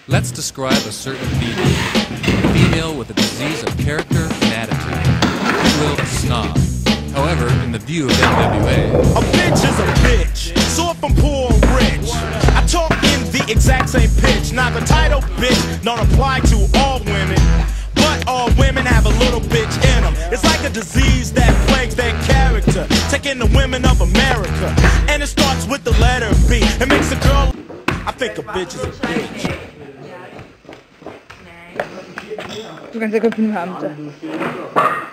Let's describe a certain female. A female with a disease of character and attitude. If you will, a snob. However, in the view of NWA, a bitch is a bitch, so if I'm poor or rich, I talk in the exact same pitch. Now the title bitch don't apply to all women, but all women have a little bitch in them. It's like a disease that plagues their character, taking the women of America. And it starts with the letter B. It makes a girl, I think a bitch is a bitch. Du kan sikkert finde ham, så.